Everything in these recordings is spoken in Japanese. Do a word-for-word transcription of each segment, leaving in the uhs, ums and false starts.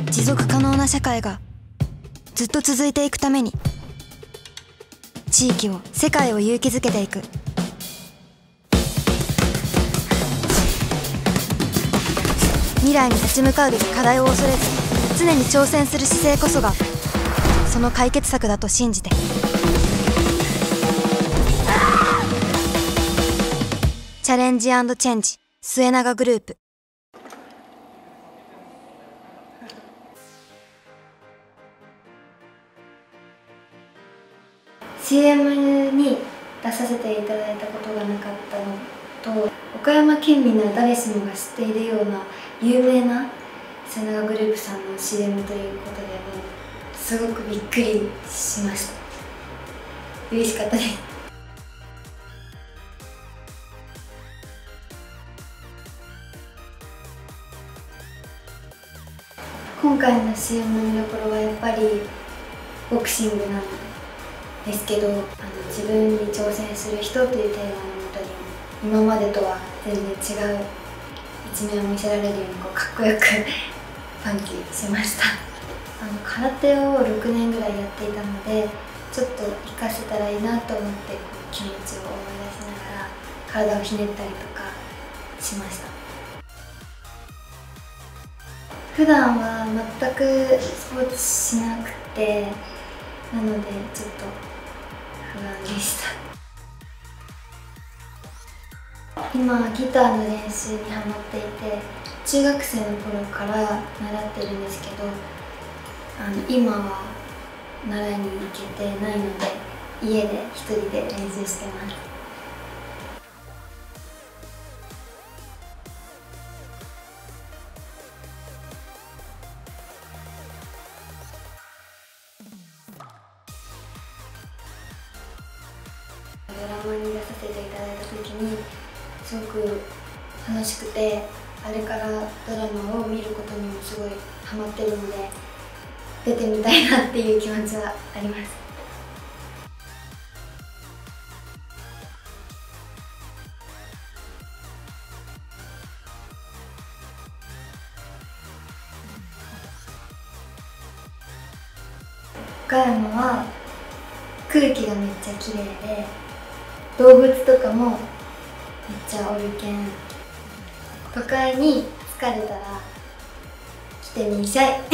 持続可能な社会がずっと続いていくために、地域を世界を勇気づけていく。未来に立ち向かうべき課題を恐れず常に挑戦する姿勢こそがその解決策だと信じて。チャレンジ&チェンジ末永グループ。シーエム に出させていただいたことがなかったのと、岡山県民なら誰しもが知っているような有名な末永グループさんの シーエム ということで、もうすごくびっくりしました。嬉しかったです。今回の シーエム の見どころはやっぱりボクシングなんですけど、あの自分に挑戦する人というテーマのもとに今までとは全然違う一面を見せられるようにこうかっこよくパンチしました。あの空手をろくねんぐらいやっていたので、ちょっと活かせたらいいなと思ってこう気持ちを思い出しながら体をひねったりとかしました。普段は全くスポーツしなくて、なのでちょっと不安でした。今ギターの練習にハマっていて、中学生の頃から習ってるんですけど、あの今は習いに行けてないので家で一人で練習してます。ドラマに出させていただいた時にすごく楽しくて、あれからドラマを見ることにもすごいハマってるので、出てみたいなっていう気持ちはあります。岡山は空気がめっちゃ綺麗で、動物とかもめっちゃおるけん、都会に疲れたら来てみんしゃい。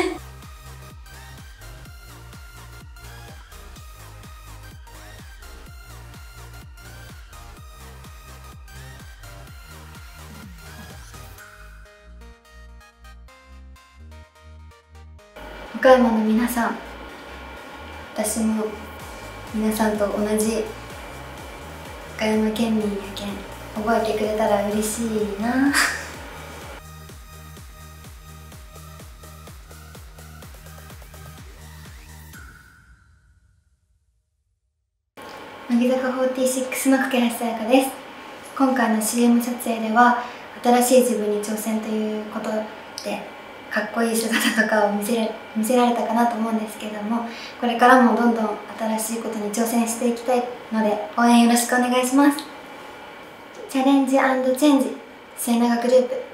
岡山の皆さん、私も皆さんと同じ岡山県民やけん覚えてくれたら嬉しいな。乃木坂フォーティーシックスの架橋さやかです。今回の シーエム 撮影では新しい自分に挑戦ということでかっこいい姿とかを見せれ、見せられたかなと思うんですけれども、これからもどんどん新しいことに挑戦していきたいので応援よろしくお願いします。チャレンジ&チェンジ末永グループ。